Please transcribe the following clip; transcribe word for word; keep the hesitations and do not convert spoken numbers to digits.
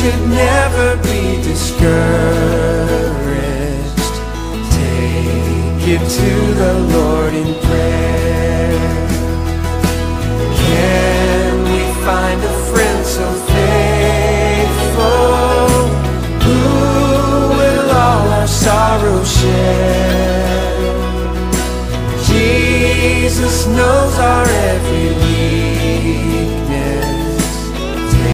should never be discouraged. Take it to the Lord in prayer. Can we find a friend so faithful, who will all our sorrow share? Jesus knows our every need.